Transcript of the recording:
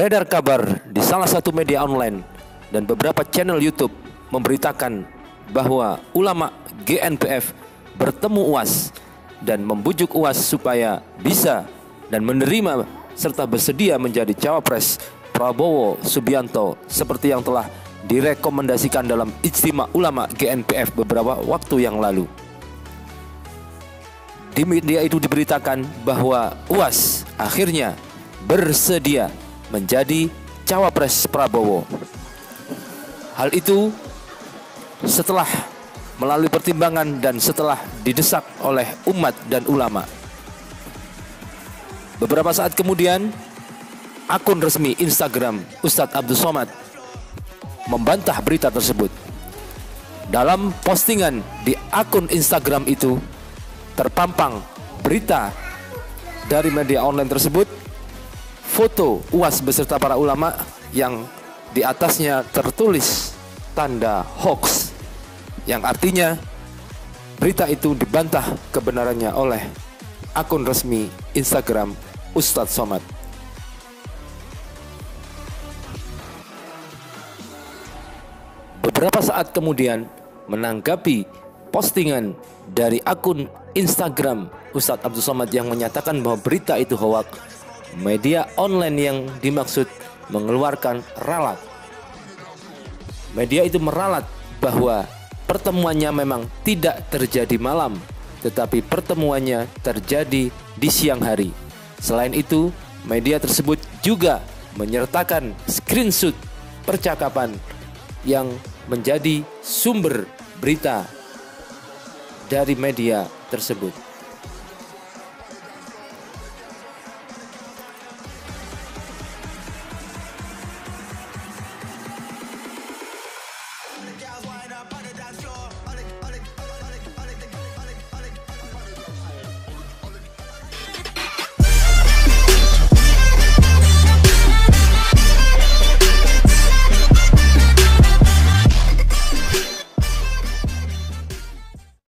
Beredar kabar di salah satu media online dan beberapa channel YouTube memberitakan bahwa ulama GNPF bertemu UAS dan membujuk UAS supaya bisa dan menerima serta bersedia menjadi cawapres Prabowo Subianto seperti yang telah direkomendasikan dalam Ijtima Ulama GNPF beberapa waktu yang lalu. Di media itu diberitakan bahwa UAS akhirnya bersedia menjadi cawapres Prabowo. Hal itu setelah melalui pertimbangan dan setelah didesak oleh umat dan ulama. Beberapa saat kemudian, akun resmi Instagram Ustadz Abdul Somad membantah berita tersebut. Dalam postingan di akun Instagram itu terpampang berita dari media online tersebut, foto UAS beserta para ulama yang di atasnya tertulis tanda hoax, yang artinya berita itu dibantah kebenarannya oleh akun resmi Instagram Ustadz Somad. Beberapa saat kemudian, menanggapi postingan dari akun Instagram Ustadz Abdul Somad yang menyatakan bahwa berita itu hoax, media online yang dimaksud mengeluarkan ralat. Media itu meralat bahwa pertemuannya memang tidak terjadi malam, tetapi pertemuannya terjadi di siang hari. Selain itu, media tersebut juga menyertakan screenshot percakapan yang menjadi sumber berita dari media tersebut.